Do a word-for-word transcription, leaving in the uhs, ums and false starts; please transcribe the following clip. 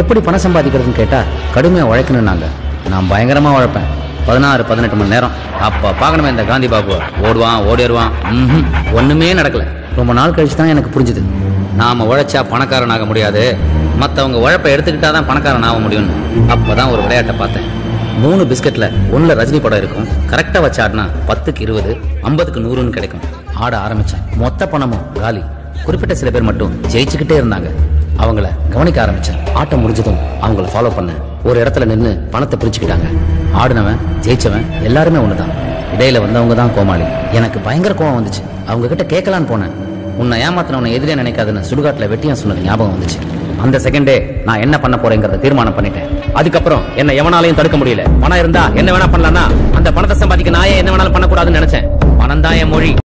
எப்படி பணம் சம்பாதிக்கிறதுன்னு கேட்டா கடுமையா உழைக்கணும்னாங்க. நான் பயங்கரமா உழைப்பேன். பதினாறு பதினெட்டு மணி நேரம். அப்ப பாக்கணுமே இந்த காந்தி பாபு ஓடுவான் ஓடிடுவான். ஒண்ணுமே நடக்கல. ரொம்ப நாள் கழிச்சு தான் எனக்கு புரிஞ்சுது, நாம உழைச்சா பணக்காரன் ஆக முடியாது, மத்தவங்க உழைப்பை எடுத்துக்கிட்டாதான் பணக்காரன் ஆக முடியும்னு. அப்பதான் ஒரு விளையாட்டை பார்த்தேன். மூணு பிஸ்கட்ல ஒண்ணுல ரஜினி படம் இருக்கும். கரெக்டா வச்சு ஆடினா பத்துக்கு இருபது, ஐம்பதுக்கு நூறுன்னு கிடைக்கும். ஆட ஆரம்பிச்சேன். மொத்த பணமும் காலி. குறிப்பிட்ட சில பேர் மட்டும் ஜெயிச்சுக்கிட்டே இருந்தாங்க. அவங்கள கவனிக்க ஆரம்பிச்சேன். ஆட்டம் முடிஞ்சதும் அவங்கள ஃபாலோ பண்ணேன். ஒரு இடத்துல நின்று பணத்தை பிரிச்சுக்கிட்டாங்க. ஆடினவன் ஜெயிச்சவன் எல்லாருமே ஒண்ணுதான். இடையில வந்தவங்க தான் கோமாளி. எனக்கு பயங்கர கோவம் வந்துச்சு. அவங்க கிட்ட கேட்கலான்னு போனேன். உன்னை ஏமாத்தினவனை எதிரே நினைக்காதுன்னு சுடுகாட்டுல வெட்டியா சொன்னது ஞாபகம் வந்துச்சு. அந்த செகண்டே நான் என்ன பண்ண போறேங்கிறத தீர்மானம் பண்ணிட்டேன். அதுக்கப்புறம் என்ன எவனாலையும் தடுக்க முடியல. பணம் இருந்தா என்ன வேணா பண்ணலாம்னா அந்த பணத்தை சம்பாதிக்க நான் என்ன வேணாலும் பண்ணக்கூடாதுன்னு நினைச்சேன். பணம் தான் என் மொழி.